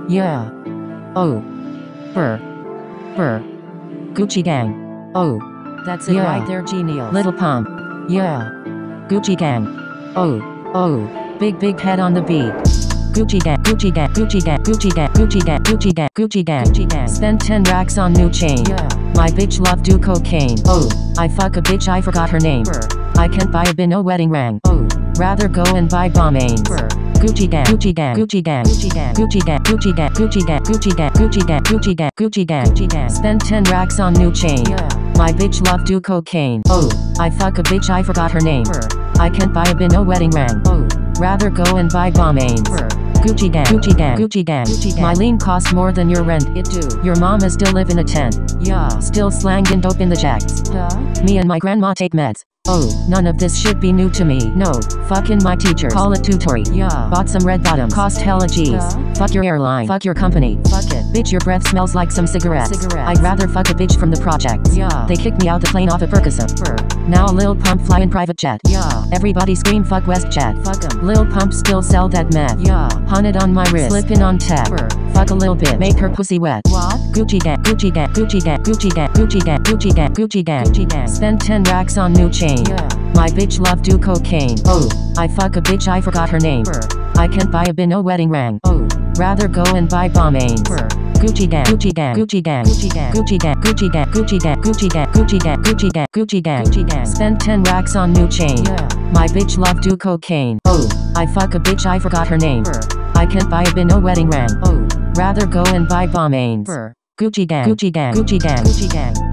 Yeah. Oh. Brr. Brr. Gucci gang. Oh. That's it Yeah. right there, genial. Little pump. Yeah. Gucci gang. Oh. Oh. Big head on the beat. Gucci gang, Gucci gang, Gucci gang, Gucci gang, Gucci gang, Gucci gang, Gucci gang, Gucci gang. Spend 10 racks on new chain. Yeah. My bitch love do cocaine. Oh. I fuck a bitch, I forgot her name. Brr. I can't buy a bin, no wedding ring. Oh. Rather go and buy bombanes. Brr. Gucci gang, Gucci gang, Gucci gang, Gucci gang. Gucci gang, Gucci gang, Gucci gang, Gucci gang, Gucci gang, Gucci gang, Gucci gang, Gucci gang. Spend 10 racks on new chain. Yeah. My bitch love do cocaine. Oh. I fuck a bitch, I forgot her name. Brr. I can't buy a bin, no wedding ring. Oh. Rather go and buy bombanes. Brr. Gucci gang, Gucci gang, Gucci gang, Gucci gang. My lean costs more than your rent. It do. Your mama still live in a tent. Yeah. Still slangin' dope in the jacks. Huh? Me and my grandma take meds. Oh, none of this should be new to me. No, fucking my teachers. Call it tutory. Yeah. Bought some red bottoms. Cost hella G's. Huh? Fuck your airline. Fuck your company. Fuck it. Bitch, your breath smells like some cigarettes. Cigarettes. I'd rather fuck a bitch from the projects. Yeah. They kicked me out the plane off a Percocet. Brr. Now Lil Pump flying private jet. Yeah. Everybody scream fuck WestJet. Fuck 'em. Lil Pump still sell that meth. Yeah. Hunted on my wrist. Slippin' on tap. Brr. Fuck a little bit. Make her pussy wet. What? Gucci gang, Gucci gang, Gucci gang, Gucci gang, Gucci gang, Gucci gang, Gucci gang, Gucci gang. Spend 10 racks on new chain. Yeah. My bitch love do cocaine. Oh. I fuck a bitch, I forgot her name. Brr. I can't buy a bin, no wedding ring. Oh. Rather go and buy bombanes. Brr. Gucci gang, Gucci gang, Gucci gang, Gucci gang. Gucci gang, Gucci gang, Gucci gang, Gucci gang, Gucci gang, Gucci gang, Gucci gang, Gucci gang. Spend 10 racks on new chain. Yeah. My bitch love do cocaine. Oh. I fuck a bitch, I forgot her name. Brr. I can't buy a bin, no wedding ring. Oh. Rather go and buy bombanes. Brr. Gucci gang, Gucci gang, Gucci gang, Gucci gang.